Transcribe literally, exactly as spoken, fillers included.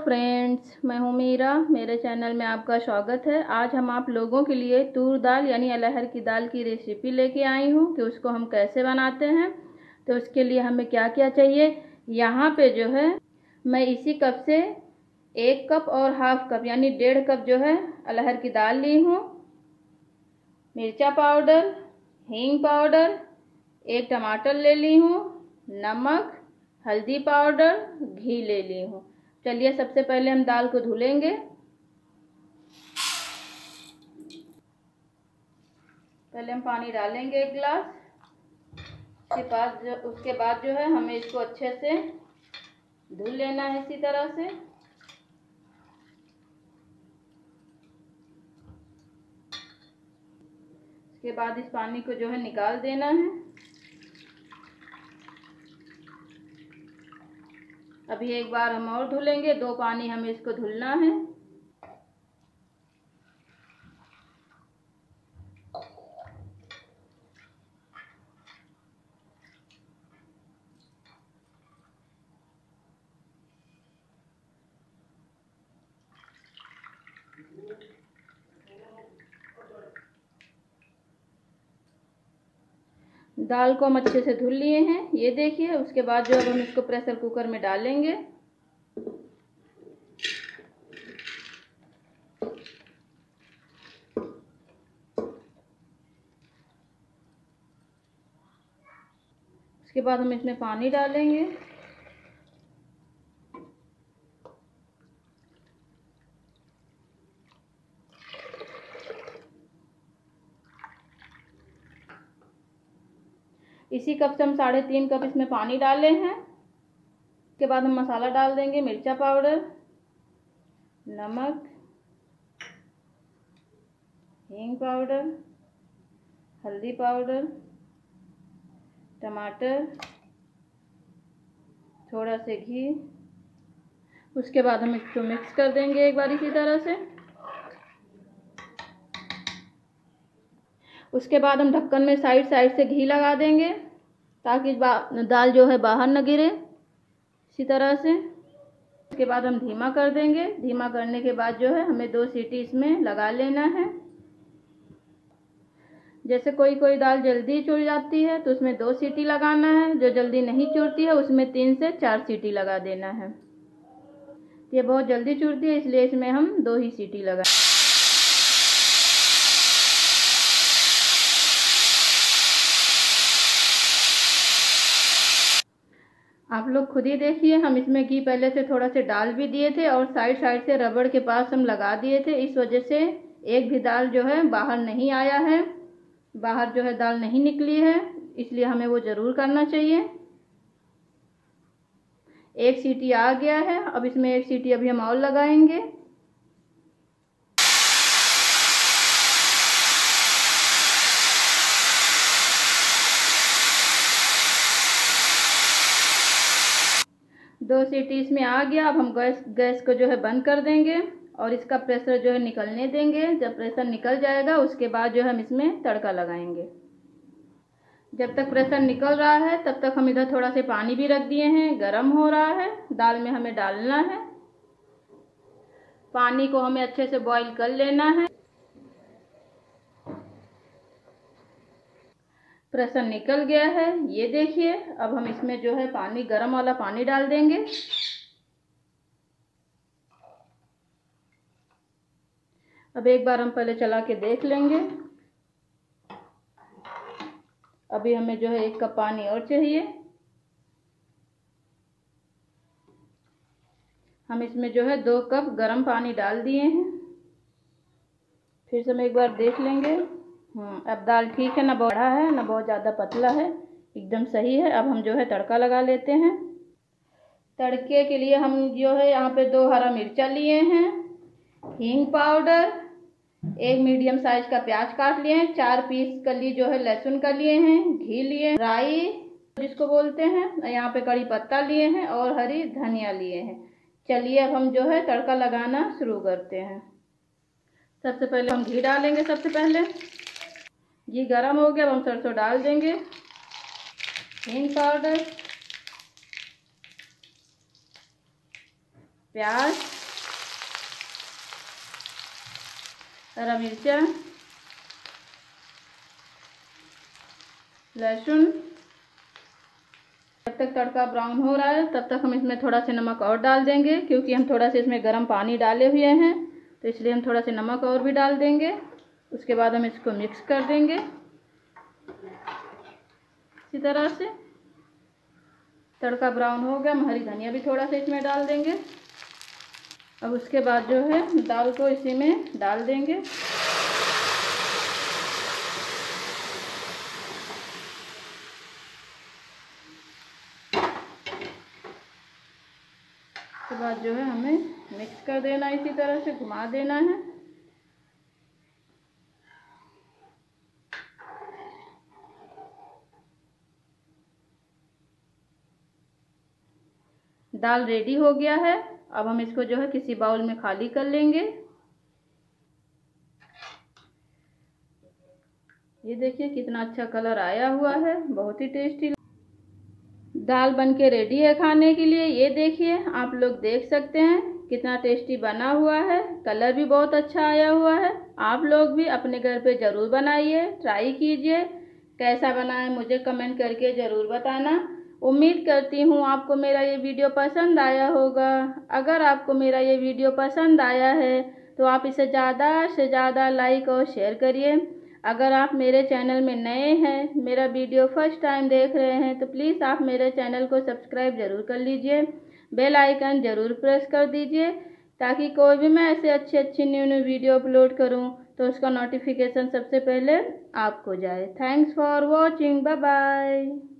Friends, मैं हूं मीरा। मेरे चैनल में आपका स्वागत है। आज हम आप लोगों के लिए तूर दाल यानी अरहर की दाल की रेसिपी लेके आई हूं कि उसको हम कैसे बनाते हैं। तो उसके लिए हमें क्या क्या चाहिए। यहाँ पे जो है मैं इसी कप से एक कप और हाफ कप यानी डेढ़ कप जो है अरहर की दाल ली हूँ। मिर्चा पाउडर, हींग पाउडर, एक टमाटर ले ली हूँ, नमक, हल्दी पाउडर, घी ले ली हूँ। चलिए सबसे पहले हम दाल को धुलेंगे। पहले हम पानी डालेंगे एक गिलास। उसके बाद जो उसके बाद जो है हमें इसको अच्छे से धुल लेना है इसी तरह से। उसके बाद इस पानी को जो है निकाल देना है। अभी एक बार हम और धुलेंगे, दो पानी हमें इसको धुलना है। दाल को हम अच्छे से धुल लिए हैं, ये देखिए। उसके बाद जो अब हम इसको प्रेशर कुकर में डालेंगे। उसके बाद हम इसमें पानी डालेंगे। इसी कप से हम साढ़े तीन कप इसमें पानी डाले हैं। उसके बाद हम मसाला डाल देंगे। मिर्चा पाउडर, नमक, हींग पाउडर, हल्दी पाउडर, टमाटर, थोड़ा से घी। उसके बाद हम इसको मिक्स कर देंगे एक बार इसी तरह से। उसके बाद हम ढक्कन में साइड साइड से घी लगा देंगे ताकि दाल जो है बाहर न गिरे, इसी तरह से। उसके बाद हम धीमा कर देंगे। धीमा करने के बाद जो है हमें दो सीटी इसमें लगा लेना है। जैसे कोई कोई दाल जल्दी चुड़ जाती है तो उसमें दो सीटी लगाना है। जो जल्दी नहीं चुड़ती है उसमें तीन से चार सीटी लगा देना है। ये बहुत जल्दी चुड़ती है इसलिए इसमें हम दो ही सीटी लगा। आप लोग खुद ही देखिए, हम इसमें घी पहले से थोड़ा से डाल भी दिए थे और साइड साइड से रबड़ के पास हम लगा दिए थे। इस वजह से एक भी दाल जो है बाहर नहीं आया है, बाहर जो है दाल नहीं निकली है, इसलिए हमें वो ज़रूर करना चाहिए। एक सीटी आ गया है, अब इसमें एक सीटी अभी हम और लगाएंगे। दो सीटी इसमें आ गया। अब हम गैस गैस को जो है बंद कर देंगे और इसका प्रेशर जो है निकलने देंगे। जब प्रेशर निकल जाएगा उसके बाद जो है हम इसमें तड़का लगाएंगे। जब तक प्रेशर निकल रहा है तब तक हम इधर थोड़ा से पानी भी रख दिए हैं, गरम हो रहा है। दाल में हमें डालना है। पानी को हमें अच्छे से बॉईल कर लेना है। प्रेशर निकल गया है, ये देखिए। अब हम इसमें जो है पानी, गरम वाला पानी डाल देंगे। अब एक बार हम पहले चला के देख लेंगे। अभी हमें जो है एक कप पानी और चाहिए। हम इसमें जो है दो कप गरम पानी डाल दिए हैं। फिर से हम एक बार देख लेंगे। हम्म अब दाल ठीक है, ना बहुत बड़ा है ना बहुत ज़्यादा पतला है, एकदम सही है। अब हम जो है तड़का लगा लेते हैं। तड़के के लिए हम जो है यहाँ पे दो हरा मिर्चा लिए हैं, हींग पाउडर, एक मीडियम साइज का प्याज काट लिए हैं, चार पीस कली जो है लहसुन का लिए हैं, घी लिए, राई जिसको बोलते हैं, यहाँ पे कड़ी पत्ता लिए हैं और हरी धनिया लिए हैं। चलिए अब हम जो है तड़का लगाना शुरू करते हैं। सबसे पहले हम घी डालेंगे। सबसे पहले घी गरम हो गया, अब हम सरसों डाल देंगे, हींग पाउडर, प्याज, हरा मिर्चा, लहसुन। जब तक तड़का ब्राउन हो रहा है तब तक हम इसमें थोड़ा सा नमक और डाल देंगे, क्योंकि हम थोड़ा सा इसमें गर्म पानी डाले हुए हैं तो इसलिए हम थोड़ा सा नमक और भी डाल देंगे। उसके बाद हम इसको मिक्स कर देंगे इसी तरह से। तड़का ब्राउन हो गया, हम हरी धनिया भी थोड़ा सा इसमें डाल देंगे। अब उसके बाद जो है दाल को इसी में डाल देंगे। उसके बाद जो है हमें मिक्स कर देना, इसी तरह से घुमा देना है। दाल रेडी हो गया है। अब हम इसको जो है किसी बाउल में खाली कर लेंगे। ये देखिए कितना अच्छा कलर आया हुआ है, बहुत ही टेस्टी। दाल बनके रेडी है खाने के लिए। ये देखिए आप लोग देख सकते हैं कितना टेस्टी बना हुआ है, कलर भी बहुत अच्छा आया हुआ है। आप लोग भी अपने घर पे ज़रूर बनाइए, ट्राई कीजिए। कैसा बना है मुझे कमेंट करके ज़रूर बताना। उम्मीद करती हूँ आपको मेरा ये वीडियो पसंद आया होगा। अगर आपको मेरा ये वीडियो पसंद आया है तो आप इसे ज़्यादा से ज़्यादा लाइक और शेयर करिए। अगर आप मेरे चैनल में नए हैं, मेरा वीडियो फर्स्ट टाइम देख रहे हैं, तो प्लीज़ आप मेरे चैनल को सब्सक्राइब ज़रूर कर लीजिए। बेल आइकन ज़रूर प्रेस कर दीजिए, ताकि कोई भी मैं ऐसे अच्छी अच्छी न्यू न्यू वीडियो अपलोड करूं तो उसका नोटिफिकेशन सबसे पहले आपको जाए। Thanks for watching, bye bye.